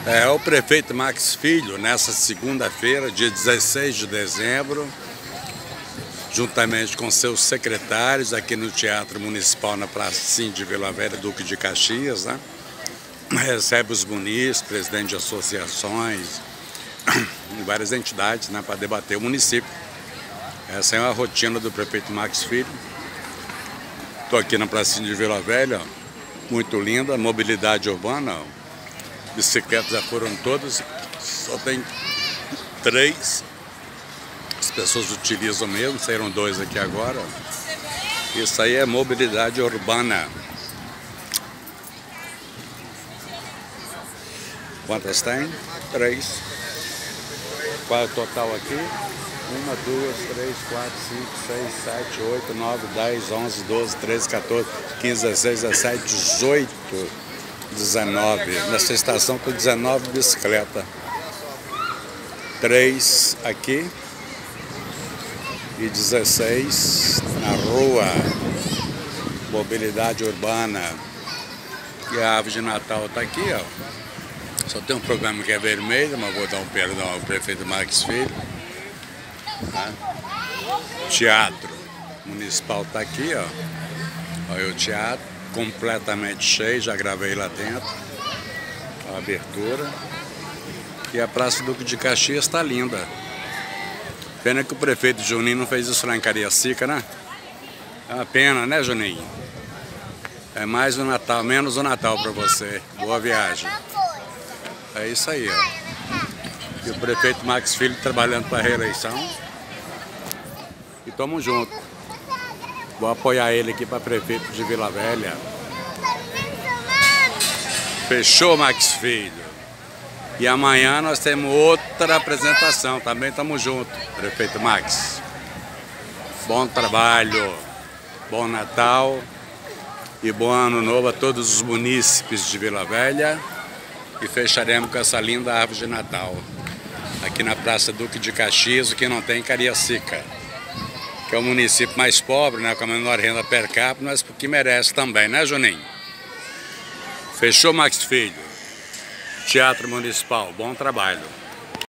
É o prefeito Max Filho, nessa segunda-feira, dia 16 de dezembro, juntamente com seus secretários aqui no Teatro Municipal, na Pracinha de Vila Velha, Duque de Caxias, né? Recebe os munícipes, presidentes de associações, várias entidades, né, para debater o município. Essa é a rotina do prefeito Max Filho. Estou aqui na Pracinha de Vila Velha, muito linda, mobilidade urbana. Bicicletas já foram todas, só tem 3. As pessoas utilizam mesmo, saíram 2 aqui agora. Isso aí é mobilidade urbana. Quantas tem? 3. Qual é o total aqui? 1, 2, 3, 4, 5, 6, 7, 8, 9, 10, 11, 12, 13, 14, 15, 16, 17, 18, 19. Nessa estação tem 19 bicicletas. 3 aqui e 16 na rua. Mobilidade urbana. E a árvore de Natal está aqui, ó. Só tem um programa que é vermelho, mas vou dar um perdão ao prefeito Max Filho. Tá? Teatro Municipal está aqui, ó. Olha o teatro, completamente cheio, já gravei lá dentro. A abertura. E a Praça Duque de Caxias está linda. Pena que o prefeito Juninho não fez isso lá em Cariacica, né? É uma pena, né, Juninho? É mais o Natal, menos o Natal para você. Boa viagem. É isso aí, ó. E o prefeito Max Filho trabalhando para a reeleição. E tamo junto. Vou apoiar ele aqui para prefeito de Vila Velha. Fechou, Max Filho. E amanhã nós temos outra apresentação. Também tamo junto, prefeito Max. Bom trabalho, bom Natal e bom Ano Novo a todos os munícipes de Vila Velha. E fecharemos com essa linda árvore de Natal, aqui na Praça Duque de Caxias, o que não tem em Cariacica, que é o município mais pobre, né, com a menor renda per capita, mas porque merece também, né, Juninho? Fechou, Max Filho? Teatro Municipal, bom trabalho.